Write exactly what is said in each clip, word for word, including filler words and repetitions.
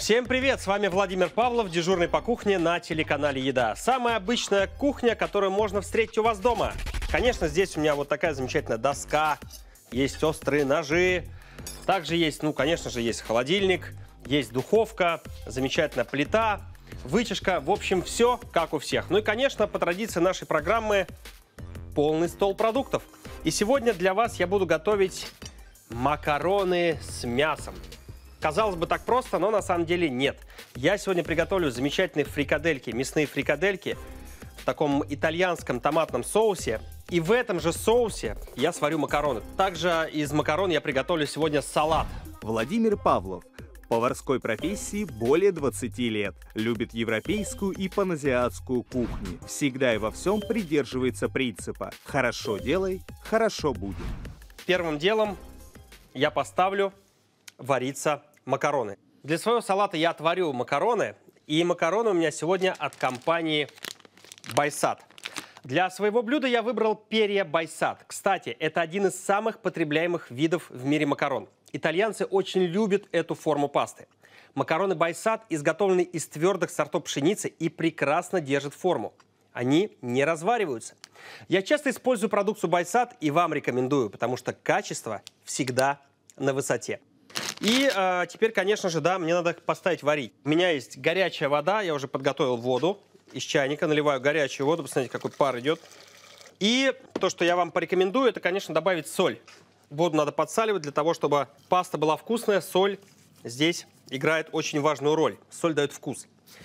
Всем привет! С вами Владимир Павлов, дежурный по кухне на телеканале Еда. Самая обычная кухня, которую можно встретить у вас дома. Конечно, здесь у меня вот такая замечательная доска, есть острые ножи. Также есть, ну, конечно же, есть холодильник, есть духовка, замечательная плита, вытяжка. В общем, все как у всех. Ну и, конечно, по традиции нашей программы полный стол продуктов. И сегодня для вас я буду готовить макароны с мясом. Казалось бы, так просто, но на самом деле нет. Я сегодня приготовлю замечательные фрикадельки, мясные фрикадельки в таком итальянском томатном соусе. И в этом же соусе я сварю макароны. Также из макарон я приготовлю сегодня салат. Владимир Павлов. Поварской профессии более двадцати лет. Любит европейскую и паназиатскую кухни. Всегда и во всем придерживается принципа «хорошо делай, хорошо будет». Первым делом я поставлю вариться макароны. Для своего салата я отварю макароны. И макароны у меня сегодня от компании Байсад. Для своего блюда я выбрал перья Байсад. Кстати, это один из самых потребляемых видов в мире макарон. Итальянцы очень любят эту форму пасты. Макароны Байсад изготовлены из твердых сортов пшеницы и прекрасно держат форму. Они не развариваются. Я часто использую продукцию Байсад и вам рекомендую, потому что качество всегда на высоте. И э, теперь, конечно же, да, мне надо поставить варить. У меня есть горячая вода, я уже подготовил воду из чайника, наливаю горячую воду, посмотрите, какой пар идет. И то, что я вам порекомендую, это, конечно, добавить соль. Воду надо подсаливать для того, чтобы паста была вкусная. Соль здесь играет очень важную роль. Соль дает вкус.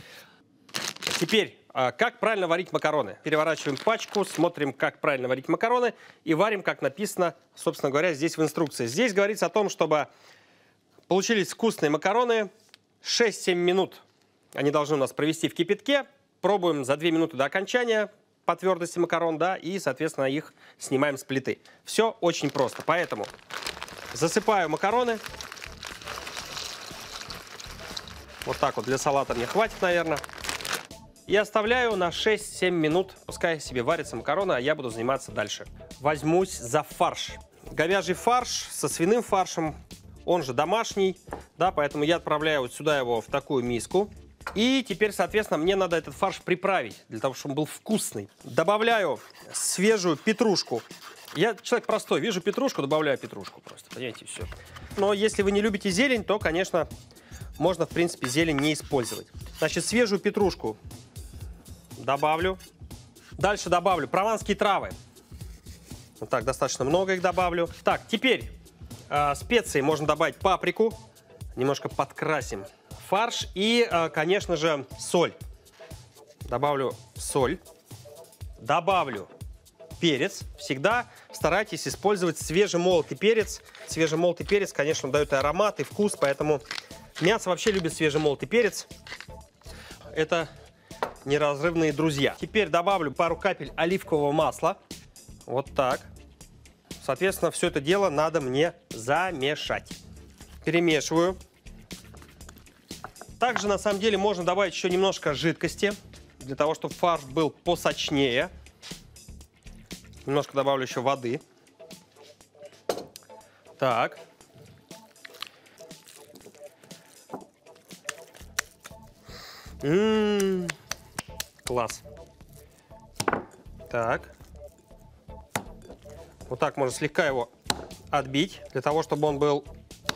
Теперь, э, как правильно варить макароны? Переворачиваем пачку, смотрим, как правильно варить макароны и варим, как написано, собственно говоря, здесь в инструкции. Здесь говорится о том, чтобы получились вкусные макароны. шесть-семь минут они должны у нас провести в кипятке. Пробуем за две минуты до окончания по твердости макарон, да, и, соответственно, их снимаем с плиты. Все очень просто. Поэтому засыпаю макароны. Вот так вот для салата мне хватит, наверное. И оставляю на шесть-семь минут. Пускай себе варятся макароны, а я буду заниматься дальше. Возьмусь за фарш. Говяжий фарш со свиным фаршем. Он же домашний, да, поэтому я отправляю вот сюда его в такую миску. И теперь, соответственно, мне надо этот фарш приправить, для того, чтобы он был вкусный. Добавляю свежую петрушку. Я человек простой, вижу петрушку, добавляю петрушку просто, понимаете, все. Но если вы не любите зелень, то, конечно, можно, в принципе, зелень не использовать. Значит, свежую петрушку добавлю. Дальше добавлю прованские травы. Вот так, достаточно много их добавлю. Так, теперь э, специи можно добавить паприку. Немножко подкрасим фарш. И, э, конечно же, соль. Добавлю соль. Добавлю перец. Всегда старайтесь использовать свежемолотый перец. Свежемолотый перец, конечно, дает и аромат, и вкус, поэтому мясо вообще любит свежемолотый перец. Это неразрывные друзья. Теперь добавлю пару капель оливкового масла. Вот так. Соответственно, все это дело надо мне замешать. Перемешиваю. Также, на самом деле, можно добавить еще немножко жидкости, для того, чтобы фарш был посочнее. Немножко добавлю еще воды. Так. М-м-м. Класс. Так. Вот так можно слегка его отбить, для того, чтобы он был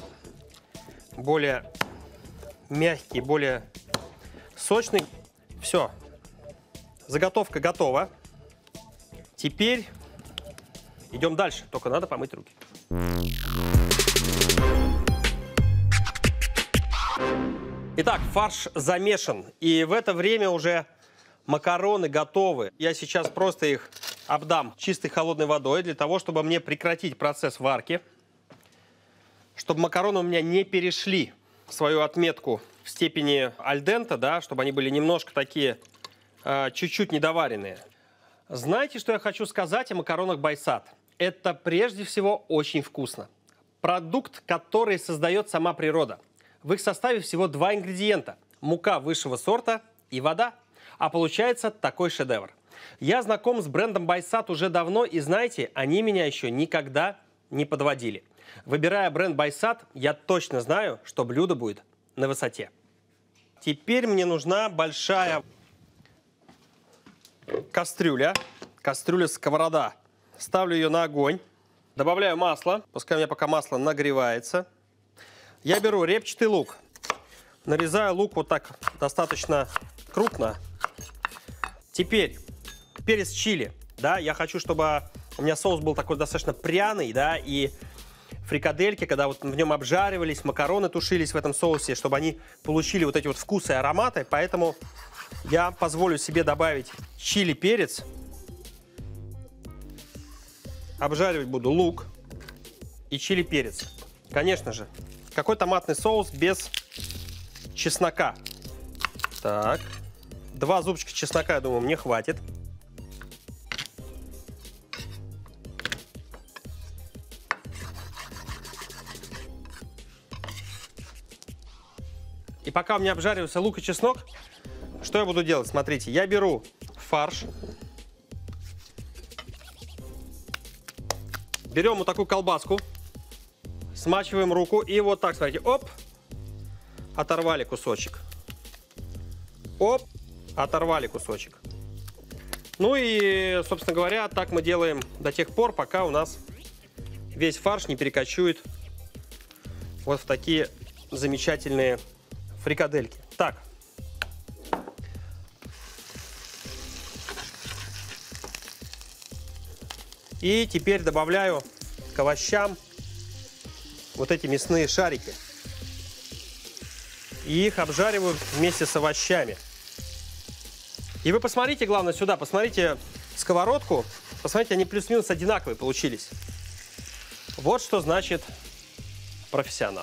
более мягкий, более сочный. Все. Заготовка готова. Теперь идем дальше. Только надо помыть руки. Итак, фарш замешан. И в это время уже макароны готовы. Я сейчас просто их обдам чистой холодной водой, для того, чтобы мне прекратить процесс варки. Чтобы макароны у меня не перешли в свою отметку в степени альдента, да, чтобы они были немножко такие, э, чуть-чуть недоваренные. Знаете, что я хочу сказать о макаронах Байсад? Это прежде всего очень вкусно. Продукт, который создает сама природа. В их составе всего два ингредиента – мука высшего сорта и вода. А получается такой шедевр. Я знаком с брендом Байсад уже давно, и знаете, они меня еще никогда не подводили. Выбирая бренд Байсад, я точно знаю, что блюдо будет на высоте. Теперь мне нужна большая кастрюля. Кастрюля-сковорода. Ставлю ее на огонь. Добавляю масло. Пускай у меня пока масло нагревается. Я беру репчатый лук. Нарезаю лук вот так достаточно крупно. Теперь перец чили. Да, я хочу, чтобы у меня соус был такой достаточно пряный, да, и фрикадельки, когда вот в нем обжаривались, макароны тушились в этом соусе, чтобы они получили вот эти вот вкусы и ароматы. Поэтому я позволю себе добавить чили-перец. Обжаривать буду лук и чили-перец. Конечно же, какой томатный соус без чеснока? Так, два зубчика чеснока, я думаю, мне хватит. И пока у меня обжаривается лук и чеснок, что я буду делать? Смотрите, я беру фарш. Берем вот такую колбаску, смачиваем руку и вот так, смотрите, оп, оторвали кусочек. Оп, оторвали кусочек. Ну и, собственно говоря, так мы делаем до тех пор, пока у нас весь фарш не перекочует вот в такие замечательные фрикадельки. Так. И теперь добавляю к овощам вот эти мясные шарики. И их обжариваю вместе с овощами. И вы посмотрите, главное, сюда, посмотрите сковородку. Посмотрите, они плюс-минус одинаковые получились. Вот что значит профессионал.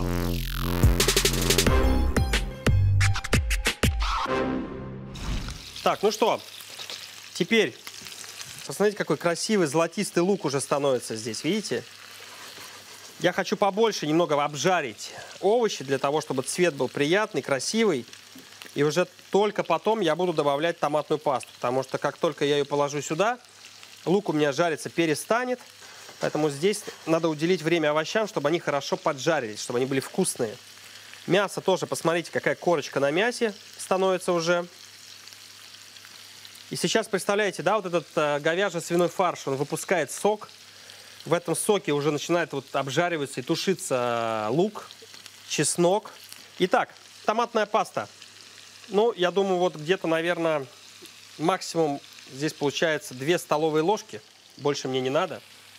Так, ну что, теперь посмотрите, какой красивый золотистый лук уже становится здесь, видите? Я хочу побольше немного обжарить овощи, для того, чтобы цвет был приятный, красивый. И уже только потом я буду добавлять томатную пасту, потому что как только я ее положу сюда, лук у меня жариться перестанет. Поэтому здесь надо уделить время овощам, чтобы они хорошо поджарились, чтобы они были вкусные. Мясо тоже, посмотрите, какая корочка на мясе становится уже. И сейчас, представляете, да, вот этот э, говяжий-свиной фарш, он выпускает сок. В этом соке уже начинает вот обжариваться и тушиться лук, чеснок. Итак, томатная паста. Ну, я думаю, вот где-то, наверное, максимум здесь получается две столовые ложки. Больше мне не надо.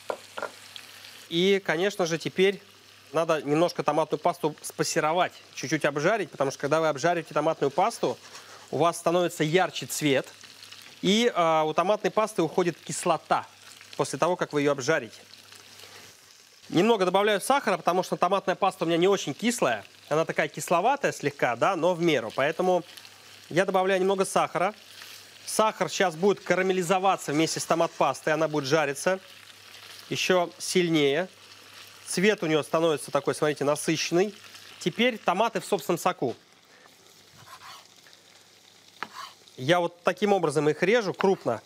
И, конечно же, теперь надо немножко томатную пасту спассеровать, чуть-чуть обжарить, потому что когда вы обжариваете томатную пасту, у вас становится ярче цвет. И э, у томатной пасты уходит кислота после того, как вы ее обжарите. Немного добавляю сахара, потому что томатная паста у меня не очень кислая. Она такая кисловатая слегка, да, но в меру. Поэтому я добавляю немного сахара. Сахар сейчас будет карамелизоваться вместе с томат-пастой. Она будет жариться еще сильнее. Цвет у нее становится такой, смотрите, насыщенный. Теперь томаты в собственном соку. Я вот таким образом их режу крупно.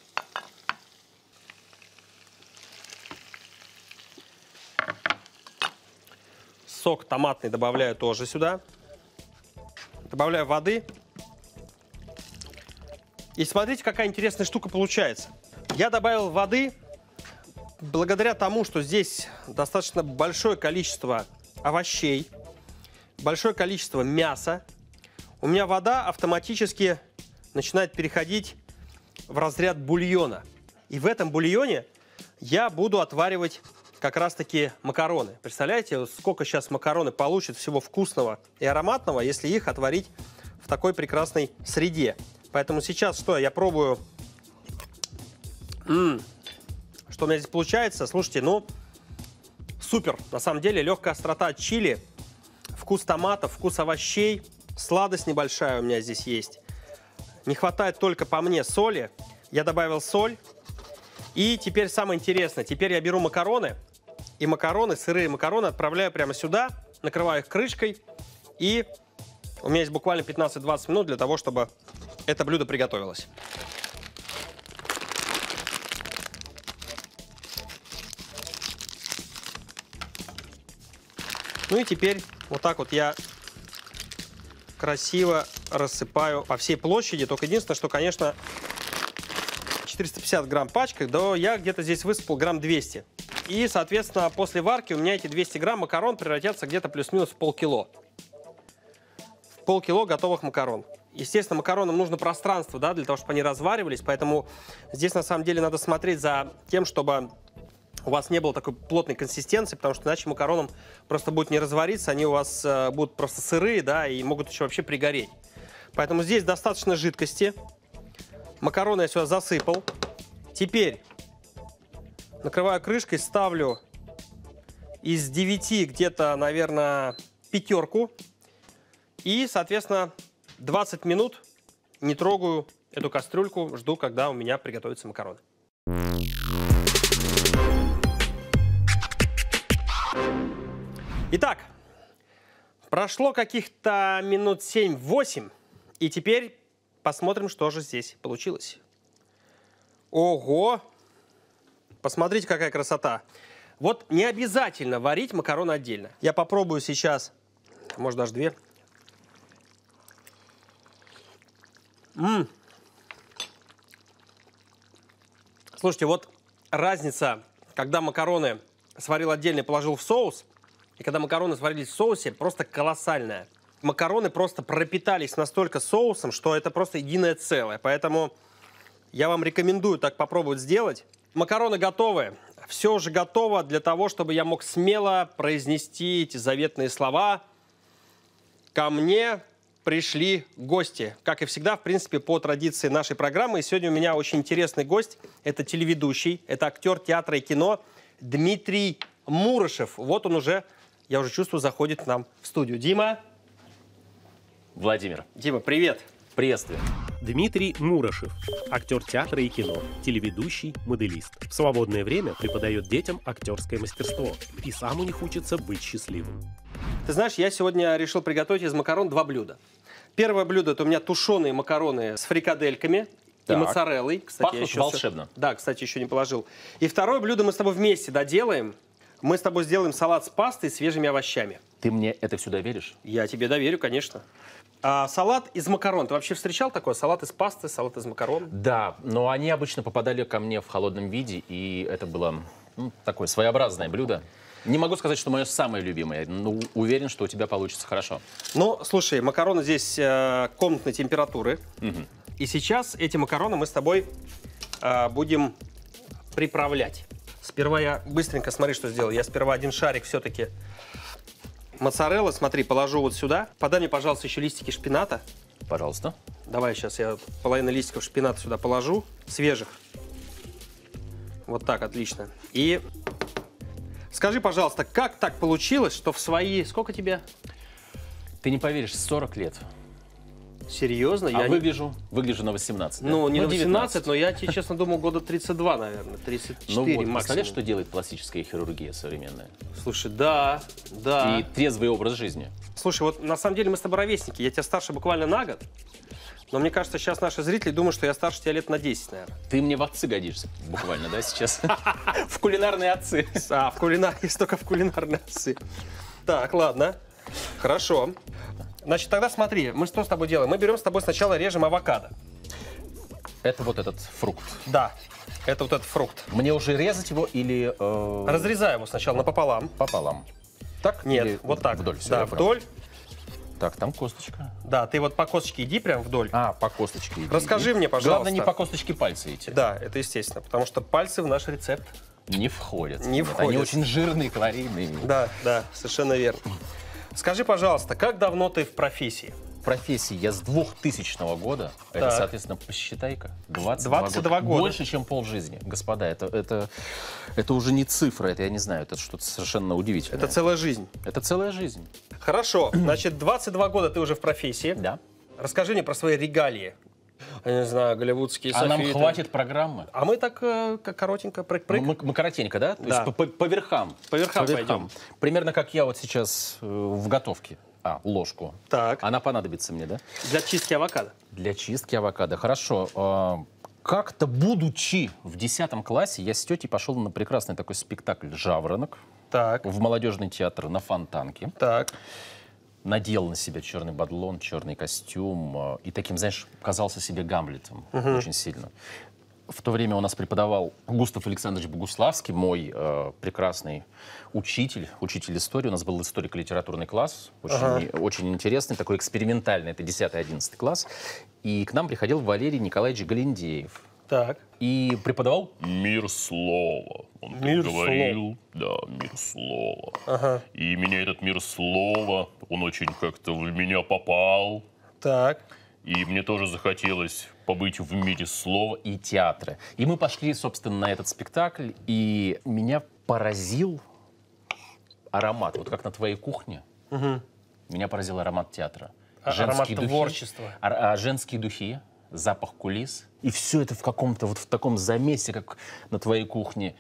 Сок томатный добавляю тоже сюда. Добавляю воды. И смотрите, какая интересная штука получается. Я добавил воды благодаря тому, что здесь достаточно большое количество овощей, большое количество мяса. У меня вода автоматически начинает переходить в разряд бульона. И в этом бульоне я буду отваривать как раз-таки макароны. Представляете, сколько сейчас макароны получат всего вкусного и ароматного, если их отварить в такой прекрасной среде. Поэтому сейчас что? Я пробую. М-м, что у меня здесь получается? Слушайте, ну, супер. На самом деле, легкая острота чили, вкус томатов, вкус овощей, сладость небольшая у меня здесь есть. Не хватает только по мне соли. Я добавил соль. И теперь самое интересное. Теперь я беру макароны. И макароны, сырые макароны отправляю прямо сюда. Накрываю их крышкой. И у меня есть буквально пятнадцать-двадцать минут для того, чтобы это блюдо приготовилось. Ну и теперь вот так вот я красиво рассыпаю по всей площади. Только единственное, что, конечно, четыреста пятьдесят грамм пачка, да я где-то здесь высыпал грамм двести. И, соответственно, после варки у меня эти двести грамм макарон превратятся где-то плюс-минус в полкило. В полкило готовых макарон. Естественно, макаронам нужно пространство, да, для того, чтобы они разваривались, поэтому здесь на самом деле надо смотреть за тем, чтобы у вас не было такой плотной консистенции, потому что иначе макаронам просто будет не развариться, они у вас э, будут просто сырые, да, и могут еще вообще пригореть. Поэтому здесь достаточно жидкости. Макароны я сюда засыпал. Теперь накрываю крышкой, ставлю из девяти где-то, наверное, пятерку. И, соответственно, двадцать минут не трогаю эту кастрюльку, жду, когда у меня приготовятся макароны. Итак, прошло каких-то минут семь-восемь, и теперь посмотрим, что же здесь получилось. Ого! Посмотрите, какая красота. Вот не обязательно варить макароны отдельно. Я попробую сейчас, может, даже две. М-м. Слушайте, вот разница, когда макароны сварил отдельно и положил в соус, и когда макароны сварились в соусе, просто колоссальная. Макароны просто пропитались настолько соусом, что это просто единое целое. Поэтому я вам рекомендую так попробовать сделать. Макароны готовы. Все уже готово для того, чтобы я мог смело произнести эти заветные слова. Ко мне пришли гости. Как и всегда, в принципе, по традиции нашей программы. И сегодня у меня очень интересный гость. Это телеведущий, это актер театра и кино Дмитрий Мурашев. Вот он уже, я уже чувствую, заходит к нам в студию. Дима. Владимир. Дима, привет. Приветствую. Дмитрий Мурашев, актер театра и кино, телеведущий, моделист. В свободное время преподает детям актерское мастерство и сам у них учится быть счастливым. Ты знаешь, я сегодня решил приготовить из макарон два блюда. Первое блюдо — это у меня тушеные макароны с фрикадельками Так. и моцареллой. Кстати, Пахнут я еще волшебно. Все... Да, кстати, еще не положил. И второе блюдо мы с тобой вместе доделаем. Мы с тобой сделаем салат с пастой и свежими овощами. Ты мне это все доверишь? Я тебе доверю, конечно. А салат из макарон. Ты вообще встречал такое? Салат из пасты, салат из макарон? Да, но они обычно попадали ко мне в холодном виде, и это было ну, такое своеобразное блюдо. Не могу сказать, что мое самое любимое, но уверен, что у тебя получится хорошо. Ну, слушай, макароны здесь э, комнатной температуры. Угу. И сейчас эти макароны мы с тобой э, будем приправлять. Сперва я быстренько, смотри, что сделал. Я сперва один шарик все-таки моцареллы, смотри, положу вот сюда. Подай мне, пожалуйста, еще листики шпината. Пожалуйста. Давай сейчас я половину листиков шпината сюда положу, свежих. Вот так, отлично. И скажи, пожалуйста, как так получилось, что в свои... Сколько тебе? Ты не поверишь, сорок лет. Серьезно? А я выгляжу, не... выгляжу на восемнадцать. Ну, да? не ну, на восемнадцать, но я тебе, честно, думал, года тридцать два, наверное, тридцать четыре ну, вот, максимум. представляешь, что делает пластическая хирургия современная? Слушай, да, да. И трезвый образ жизни. Слушай, вот на самом деле мы с тобой ровесники. Я тебя старше буквально на год. Но мне кажется, сейчас наши зрители думают, что я старше тебя лет на десять, наверное. Ты мне в отцы годишься, буквально, да, сейчас? В кулинарные отцы. А, в кулинарные, только в кулинарные отцы. Так, ладно. Хорошо. Значит, тогда смотри, мы что с тобой делаем? Мы берем с тобой сначала режем авокадо. Это вот этот фрукт. Да, это вот этот фрукт. Мне уже резать его или... Э... Разрезаю его сначала напополам. Пополам. Так? Нет, или вот так. Вдоль. Все, да, вдоль. Так, там косточка. Да, ты вот по косточке иди прям вдоль. А, по косточке. Иди. Расскажи мне, пожалуйста. Главное, не по косточке пальца идти. Да, это естественно, потому что пальцы в наш рецепт не входят. Не Нет, входят. Они очень жирные, калорийные. Да, да, совершенно верно. Скажи, пожалуйста, как давно ты в профессии? В профессии я с двухтысячного года, это, Так. соответственно, посчитай-ка, двадцать двадцать два года. Больше, чем полжизни. Господа, это, это, это уже не цифра, это, я не знаю, это что-то совершенно удивительное. Это целая жизнь. Это целая жизнь. Хорошо, значит, двадцать два года ты уже в профессии. Да. Расскажи мне про свои регалии. Я не знаю, голливудские А нам софиты. хватит программы? А мы так э, как коротенько, прыг-прыг. Мы, мы коротенько, да? То Да. есть по, по- по верхам. По верхам пойдем. Примерно как я вот сейчас э, в готовке. А, ложку. Так, Она понадобится мне, да? для чистки авокадо. Для чистки авокадо. Хорошо. А, как-то, будучи в десятом классе, я с тетей пошел на прекрасный такой спектакль «Жаворонок» Так, в молодежный театр на Фонтанке. так. надел на себя черный бадлон, черный костюм, и таким, знаешь, казался себе Гамлетом uh-huh. очень сильно. В то время у нас преподавал Густав Александрович Богуславский, мой э, прекрасный учитель, учитель истории. У нас был историко-литературный класс, очень, ага. очень интересный, такой экспериментальный, это десятый-одиннадцатый класс. И к нам приходил Валерий Николаевич Галиндеев. Так. И преподавал мир слова. Он мир говорил, слова. Да, мир слова. Ага. И меня этот мир слова, он очень как-то в меня попал. Так. И мне тоже захотелось побыть в мире слова и театра. И мы пошли, собственно, на этот спектакль, и меня поразил аромат. Вот как на твоей кухне. Угу. Меня поразил аромат театра. А, аромат духи, творчества. А, а, женские духи, запах кулис. И все это в каком-то вот в таком замесе, как на твоей кухне.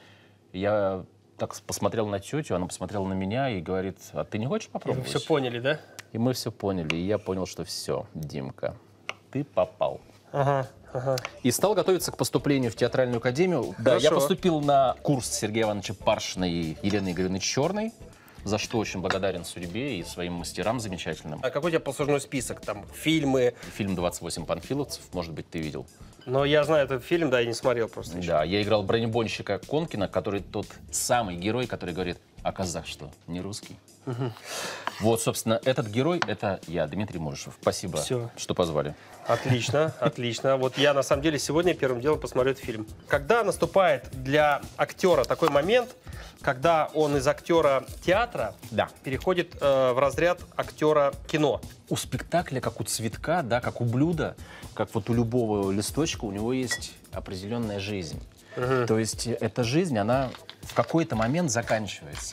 Я так посмотрел на тетю, она посмотрела на меня и говорит: а ты не хочешь попробовать? И вы все поняли, да? И мы все поняли. И я понял, что все, Димка, ты попал. Ага, ага. И стал готовиться к поступлению в театральную академию. Да, я поступил на курс Сергея Ивановича Паршина и Елены Игоревны Черной, за что очень благодарен судьбе и своим мастерам замечательным. А какой у тебя послужной список? Там фильмы? Фильм «двадцать восемь панфиловцев», может быть, ты видел. Но я знаю этот фильм, да, я не смотрел просто еще. Да, я играл бронебойщика Конкина, который тот самый герой, который говорит: а казах что, не русский? Угу. Вот, собственно, этот герой — это я, Дмитрий Мурашев. Спасибо, Все. что позвали. Отлично, отлично. Вот я, на самом деле, сегодня первым делом посмотрю этот фильм. Когда наступает для актера такой момент, когда он из актера театра да. переходит э, в разряд актера кино? У спектакля, как у цветка, да, как у блюда, как вот у любого листочка, у него есть определенная жизнь. Угу. То есть эта жизнь, она в какой-то момент заканчивается.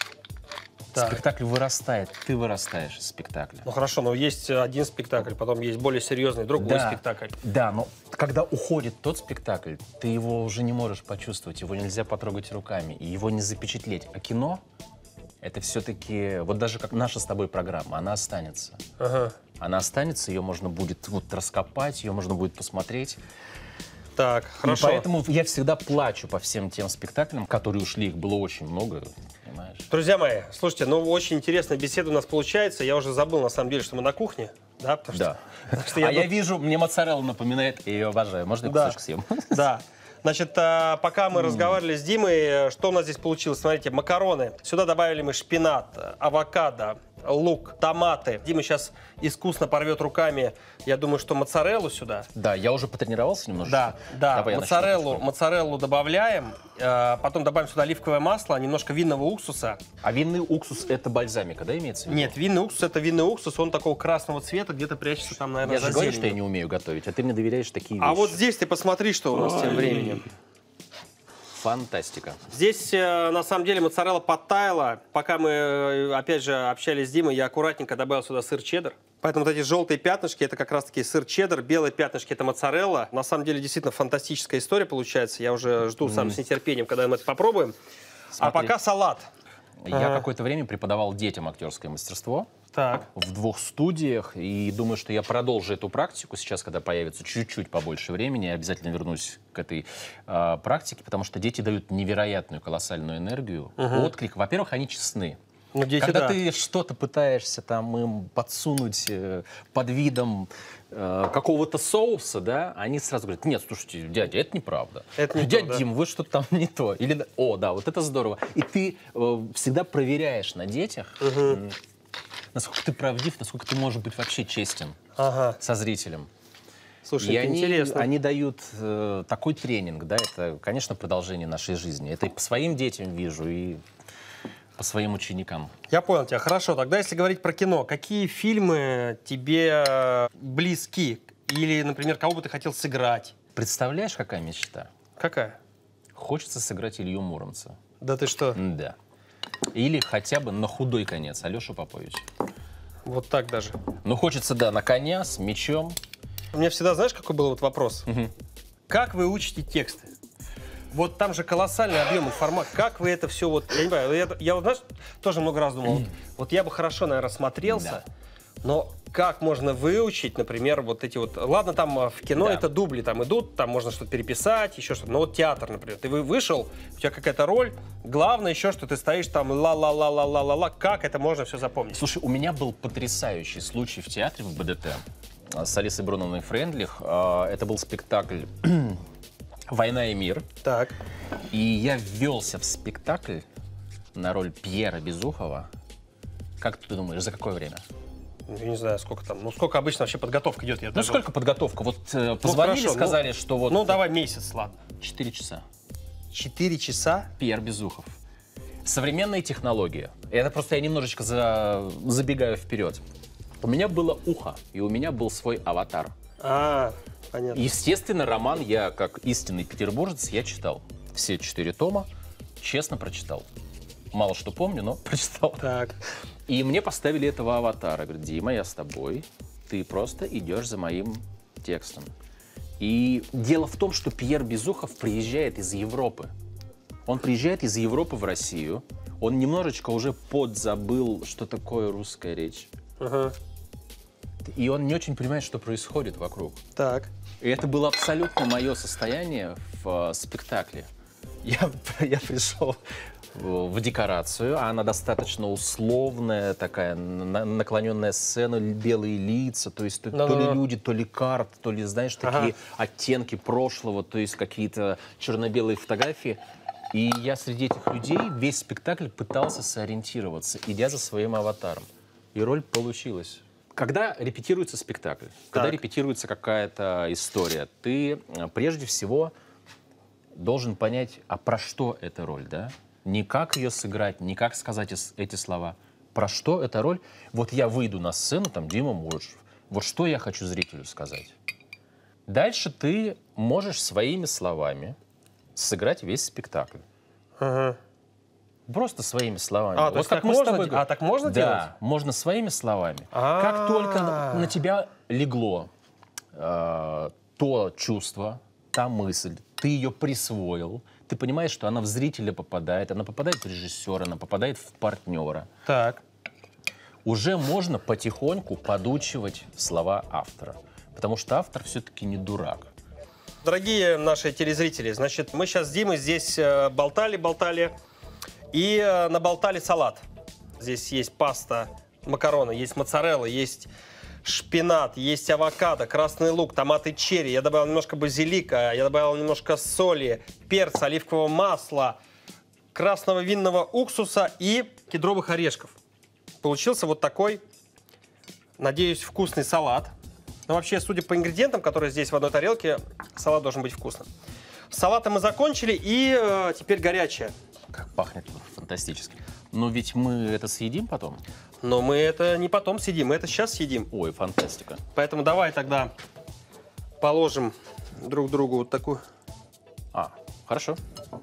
Так. Спектакль вырастает, ты вырастаешь из спектакля. Ну хорошо, но есть один спектакль, потом есть более серьезный другой да, спектакль. Да, но когда уходит тот спектакль, ты его уже не можешь почувствовать, его нельзя потрогать руками, и его не запечатлеть. А кино — это все-таки, вот даже как наша с тобой программа, она останется. Ага. Она останется, ее можно будет вот раскопать, ее можно будет посмотреть. Так, хорошо. И поэтому я всегда плачу по всем тем спектаклям, которые ушли, их было очень много, понимаешь? Друзья мои, слушайте, ну очень интересная беседа у нас получается. Я уже забыл, на самом деле, что мы на кухне. Да, потому да. Что, что а я, я вижу, мне моцарелла напоминает, и я обожаю. Можно я да. кусочек съем? Да. Значит, пока мы разговаривали с Димой, что у нас здесь получилось? Смотрите, макароны. Сюда добавили мы шпинат, авокадо, лук, томаты. Дима сейчас искусно порвет руками, я думаю, что моцареллу сюда. Да, я уже потренировался немножко. Да, да. Моцареллу, моцареллу добавляем, потом добавим сюда оливковое масло, немножко винного уксуса. А винный уксус — это бальзамика, да, имеется в виду? Нет, винный уксус — это винный уксус, он такого красного цвета, где-то прячется там, наверное, я за же говорю, зеленью. что я не умею готовить, а ты мне доверяешь такие вещи. А вот здесь ты посмотри, что у нас Ой. тем временем. Фантастика. Здесь, на самом деле, моцарелла подтаяла. Пока мы, опять же, общались с Димой, я аккуратненько добавил сюда сыр чеддер. Поэтому вот эти желтые пятнышки — это как раз-таки сыр чеддер, белые пятнышки — это моцарелла. На самом деле, действительно фантастическая история получается. Я уже жду сам mm. с нетерпением, когда мы это попробуем. Смотри. А пока салат. Я ага. какое-то время преподавал детям актерское мастерство. Так. В двух студиях, и думаю, что я продолжу эту практику сейчас, когда появится чуть-чуть побольше времени, я обязательно вернусь к этой э, практике, потому что дети дают невероятную колоссальную энергию, угу. отклик. Во-первых, они честны. Ну, дети, когда да. ты что-то пытаешься там им подсунуть э, под видом э, какого-то соуса, да, они сразу говорят: нет, слушайте, дядя, это неправда. Это не дядя то, Дим, да. вы что-то там не то. Или, о, да, вот это здорово. И ты э, всегда проверяешь на детях, угу. насколько ты правдив, насколько ты можешь быть вообще честен ага. со зрителем. Слушай, и это они, интересно. они дают э, такой тренинг, да, это, конечно, продолжение нашей жизни. Это и по своим детям вижу, и по своим ученикам. Я понял тебя. Хорошо, тогда если говорить про кино, какие фильмы тебе близки? Или, например, кого бы ты хотел сыграть? Представляешь, какая мечта? Какая? Хочется сыграть Илью Муромца. Да ты что? Да. Или хотя бы на худой конец Алешу Поповича. Вот так даже. Ну, хочется, да, на коня, с мечом. У меня всегда, знаешь, какой был вот вопрос? Угу. Как вы учите тексты? Вот там же колоссальный объем информации. Как вы это все вот... Я не понимаю, я, я вот, знаешь, тоже много раз думал, вот, вот я бы хорошо, наверное, смотрелся, да. но как можно выучить, например, вот эти вот... Ладно, там в кино Да. это дубли там идут, там можно что-то переписать, еще что-то. Но вот театр, например, ты вы- вышел, у тебя какая-то роль, главное еще, что ты стоишь там ла-ла-ла-ла-ла-ла-ла. Как это можно все запомнить? Слушай, у меня был потрясающий случай в театре в БДТ с Алисой Бруновной Френдлих. А, Это был спектакль «Война и мир». Так. И я ввелся в спектакль на роль Пьера Безухова. Как ты думаешь, за какое время? Я не знаю, сколько там. Ну, сколько обычно вообще подготовка идет? Я Ну, даже- сколько подготовка? Вот э, позвонили, хорошо, сказали, ну, что вот Ну, давай месяц, ладно. четыре часа. Четыре часа? Пьер Безухов. Современные технологии. Это просто я немножечко за- забегаю вперед. У меня было ухо, и у меня был свой аватар. А, понятно. Естественно, роман я, как истинный петербуржец, я читал. Все четыре тома, честно прочитал. Мало что помню, но прочитал. Так. И мне поставили этого аватара. Говорят, Дима, я с тобой. Ты просто идешь за моим текстом. И дело в том, что Пьер Безухов приезжает из Европы. Он приезжает из Европы в Россию. Он немножечко уже подзабыл, что такое русская речь. Ага. И он не очень понимает, что происходит вокруг. Так. И это было абсолютно мое состояние в э, спектакле. Я, я пришел в, в декорацию, а она достаточно условная, такая на- наклоненная сцена, белые лица, то есть то, то Да-да-да. ли люди, то ли карты, то ли, знаешь, такие оттенки прошлого, то есть какие-то черно-белые фотографии. И я среди этих людей весь спектакль пытался сориентироваться, идя за своим аватаром. И роль получилась. Когда репетируется спектакль, когда Так. репетируется какая-то история, ты э, прежде всего должен понять, а про что эта роль, да? Не как ее сыграть, не как сказать эс- эти слова. Про что эта роль? Вот я выйду на сцену, там, Дима Мурашев. Вот что я хочу зрителю сказать. Дальше ты можешь своими словами сыграть весь спектакль. Ага. Просто своими словами. А, то есть так мы с можно тобой де- а, так можно да, делать? можно своими словами. А-а-а. Как только на, на тебя легло э, то чувство, та мысль, ты ее присвоил, ты понимаешь, что она в зрителя попадает, она попадает в режиссера, она попадает в партнера. Так. Уже можно потихоньку подучивать слова автора. Потому что автор все-таки не дурак. Дорогие наши телезрители, значит, мы сейчас с Димой здесь э, болтали-болтали и э, наболтали салат. Здесь есть паста, макароны, есть моцарелла, есть шпинат, есть авокадо, красный лук, томаты черри. Я добавил немножко базилика, я добавил немножко соли, перца, оливкового масла, красного винного уксуса и кедровых орешков. Получился вот такой, надеюсь, вкусный салат. Но вообще, судя по ингредиентам, которые здесь в одной тарелке, салат должен быть вкусным. С салатом мы закончили, и э, теперь горячее. Как пахнет фантастически. Но ведь мы это съедим потом? Но мы это не потом съедим, мы это сейчас съедим. Ой, фантастика. Поэтому давай тогда положим друг другу вот такую... А, хорошо.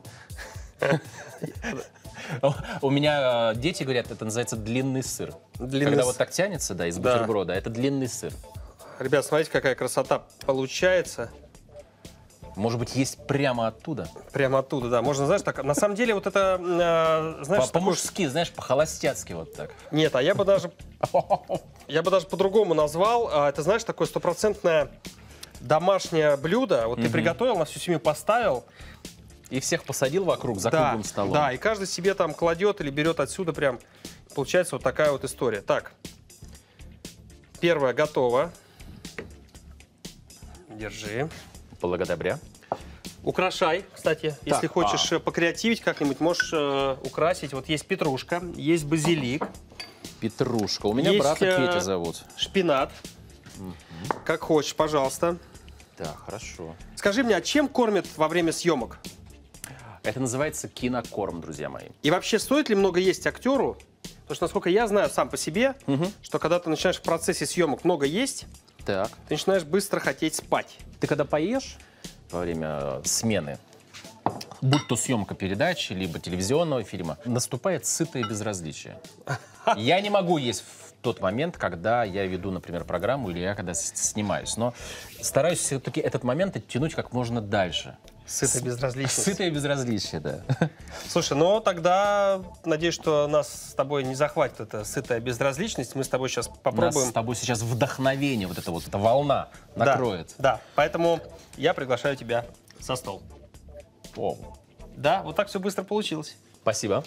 У меня э, дети говорят, это называется длинный сыр. Длинный Когда с- вот так тянется, да, из Да. бутерброда, это длинный сыр. Ребят, смотрите, какая красота получается. Может быть, есть прямо оттуда? Прямо оттуда, да. Можно, знаешь, так... На самом деле, вот это, э, знаешь... По- такое- По-мужски, знаешь, по-холостяцки вот так. Нет, а я бы даже... Я бы даже по-другому назвал. А, Это, знаешь, такое стопроцентное домашнее блюдо. Вот ты приготовил, на всю семью поставил. И всех посадил вокруг за Да, круглым столом. да, и каждый себе там кладет или берет отсюда прям. Получается вот такая вот история. Так, первое готово. Держи. Благодаря. Украшай, кстати, если хочешь э, покреативить как-нибудь, можешь э, украсить. Вот есть петрушка, есть базилик, Петрушка. У меня Есть, брата э, Петя зовут. шпинат. Как хочешь, пожалуйста. Да, хорошо. Скажи мне, а чем кормят во время съемок? Это называется кинокорм, друзья мои. И вообще, стоит ли много есть актеру? Потому что, насколько я знаю сам по себе, что когда ты начинаешь в процессе съемок много есть, Так. ты начинаешь быстро хотеть спать. Ты когда поешь во время э, смены, будь то съемка передачи, либо телевизионного фильма, наступает сытое безразличие. Я не могу есть в тот момент, когда я веду, например, программу или я когда с- снимаюсь. Но стараюсь все-таки этот момент оттянуть как можно дальше. Сытая безразличность. Сытое безразличие, да. Слушай, ну тогда надеюсь, что нас с тобой не захватит эта сытая безразличность. Мы с тобой сейчас попробуем... Нас с тобой сейчас вдохновение, вот эта вот эта волна Да, накроет. да, поэтому я приглашаю тебя за стол. О, Да, вот так все быстро получилось. спасибо.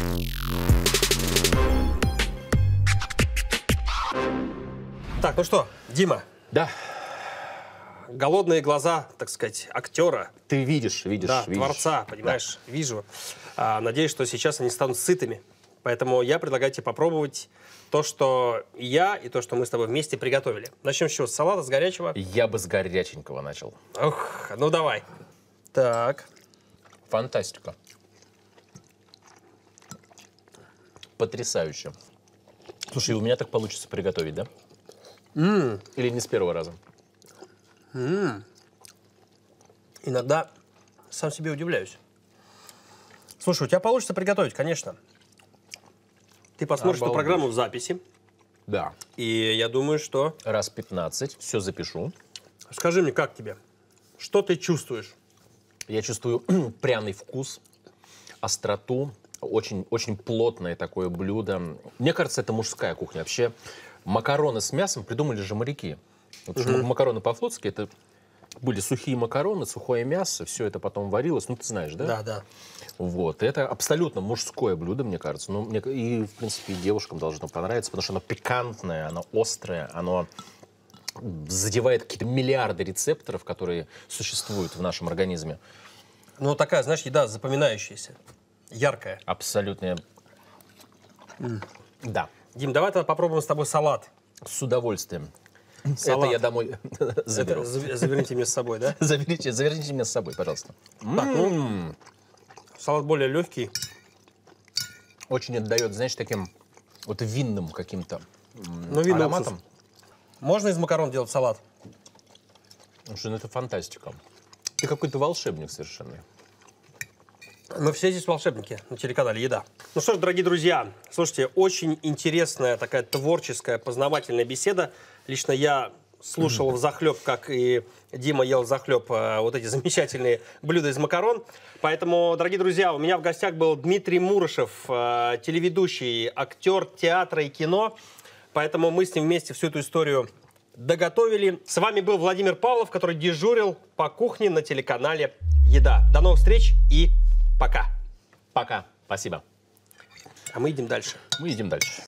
Так, ну что, Дима, Да, голодные глаза, так сказать, актера, ты видишь, видишь, да, видишь. творца, понимаешь, вижу. А, надеюсь, что сейчас они станут сытыми. Поэтому я предлагаю тебе попробовать то, что я и то, что мы с тобой вместе приготовили. Начнем с чего? С салата, с горячего? Я бы с горяченького начал. Ох, ну давай. Так. Фантастика. Потрясающе. Слушай, у меня так получится приготовить, да? М-м. Или не с первого раза? М-м. Иногда сам себе удивляюсь. Слушай, у тебя получится приготовить, конечно. Ты посмотришь на Обалдеть. программу в записи, Да. и я думаю, что... Раз пятнадцать, все запишу. Скажи мне, как тебе? Что ты чувствуешь? Я чувствую пряный вкус, остроту, очень, очень плотное такое блюдо. Мне кажется, это мужская кухня. Вообще, макароны с мясом придумали же моряки. Вот что макароны по-флотски — это были сухие макароны, сухое мясо, все это потом варилось. Ну, ты знаешь, да? Да, да. Вот. Это абсолютно мужское блюдо, мне кажется. Ну, мне, и, в принципе, и девушкам должно понравиться, потому что оно пикантное, оно острое, оно задевает какие-то миллиарды рецепторов, которые существуют в нашем организме. Ну, такая, знаешь, еда запоминающаяся, яркая. Абсолютно. Да, Дим, давай тогда попробуем с тобой салат. с удовольствием. Салат. Это я домой заберу. Это за- заверните мне с собой, да? Заберите, заверните меня с собой, пожалуйста. Так, ну, салат более легкий. Очень отдает, знаешь, таким вот винным каким-то м, Ну, винный ароматом. уксус. Можно из макарон делать салат? Потому что ну, это фантастика. Ты какой-то волшебник совершенно. Мы все здесь волшебники на телеканале «Еда». Ну что ж, дорогие друзья, слушайте, очень интересная такая творческая, познавательная беседа. Лично я слушал взахлеб, как и Дима ел взахлеб э, вот эти замечательные блюда из макарон. Поэтому, дорогие друзья, у меня в гостях был Дмитрий Мурашев, э, телеведущий, актер театра и кино. Поэтому мы с ним вместе всю эту историю доготовили. С вами был Владимир Павлов, который дежурил по кухне на телеканале «Еда». До новых встреч и пока. Пока. Спасибо. А мы идем дальше. Мы идем дальше.